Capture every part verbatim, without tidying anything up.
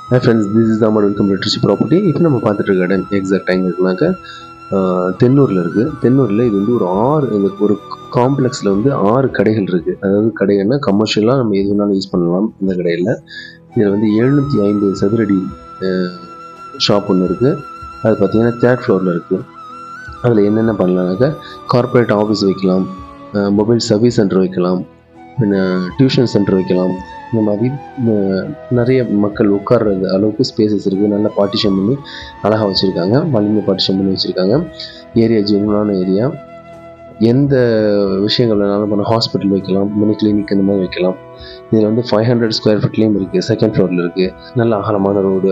Hi friends, this is Amar. Welcome to Trichy Property. இப்போ நம்ம பார்த்துட்டு இருக்க இடம் எக்ஸாக்ட் டைம் இருக்குனாக்க தென்னூரில் இருக்குது. தென்னூரில் இது வந்து ஒரு ஆறு இந்த ஒரு காம்ப்ளெக்ஸில் வந்து ஆறு கடைகள் இருக்குது. அதாவது கடைகள்னா கமர்ஷியலாக நம்ம எது வேணாலும் யூஸ் பண்ணலாம். இந்த கடையில் இதில் வந்து எழுநூற்றி ஐம்பது சதுரடி ஷாப் ஒன்று இருக்குது. அது பார்த்திங்கன்னா தேர்ட் ஃப்ளோரில் இருக்குது. அதில் என்னென்ன பண்ணலாம்னாக்கா கார்ப்பரேட் ஆஃபீஸ் வைக்கலாம், மொபைல் சர்வீஸ் சென்டர் வைக்கலாம், பின்ன டியூஷன் சென்டர் வைக்கலாம். இந்த மாதிரி நிறைய மக்கள் உட்கார்றது அளவுக்கு ஸ்பேசஸ் இருக்குது. நல்லா பார்ட்டிஷன் பண்ணி அழகாக வச்சுருக்காங்க. வலிமை பார்ட்டிஷன் பண்ணி வச்சுருக்காங்க. ஏரியா ஜென்யூனான ஏரியா. எந்த விஷயங்கள் வேணாலும் பண்ண ஹாஸ்பிட்டல் வைக்கலாம், மினி கிளினிக் இந்த மாதிரி வைக்கலாம். இதில் வந்து ஃபைவ் ஹண்ட்ரட் ஸ்கொயர் ஃபீட்லேயும் இருக்குது. செகண்ட் ஃப்ளோரில் இருக்குது. நல்ல அகலமான ரோடு.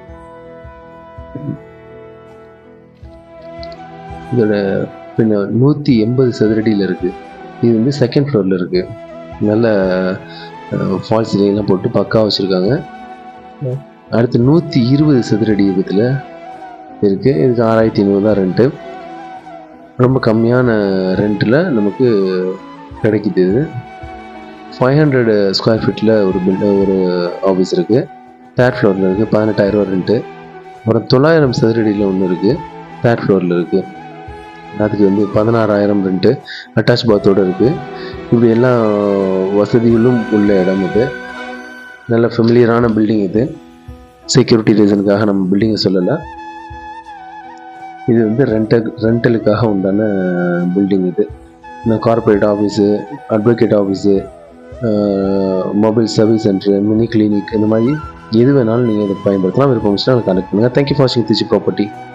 இதோட பின்ன நூற்றி எண்பது சதுரடியில் இருக்குது. இது வந்து செகண்ட் ஃப்ளோரில் இருக்குது. நல்ல ஃபால் சீலிங்லாம் போட்டு பக்காவாக வச்சுருக்காங்க. அடுத்து நூற்றி இருபது சதுரடி விதத்தில் இருக்குது. இதுக்கு ஆறாயிரத்தி ஐநூறு தான் ரெண்ட்டு. ரொம்ப கம்மியான ரெண்ட்டில் நமக்கு கிடைக்குது. இது ஃபைவ் ஹண்ட்ரட் ஸ்கொயர் ஃபீட்டில் ஒரு பில் ஒரு ஆஃபீஸ் இருக்குது. தேர்ட் ஃப்ளோரில் இருக்குது. பதினெட்டாயிரரூவா ரெண்ட்டு. அப்புறம் தொள்ளாயிரம் சதுரடியில் ஒன்று இருக்குது. தேர்ட் ஃப்ளோரில் இருக்குது. அதுக்கு வந்து பதினாறாயிரம் ரெண்ட்டு. அட்டாச் பாத்தோடு இருக்குது. இப்படி எல்லா வசதிகளும் உள்ள இடம் இது. நல்ல ஃபெமிலியரான பில்டிங் இது. செக்யூரிட்டி ரீசனுக்காக நம்ம பில்டிங்கை சொல்லலை. இது வந்து ரெண்டல் ரெண்டலுக்காக உண்டான பில்டிங் இது. இந்த corporate office, advocate office, mobile service centre, mini clinic இந்த மாதிரி எது வேணாலும் நீங்கள் இதை பயன்படுத்தலாம். விருப்பம் வச்சுன்னா கனெக்ட் பண்ணுங்கள். தேங்க்யூ ஃபார் வாட்சிங் ட்ரிச்சி ப்ராப்பர்ட்டி.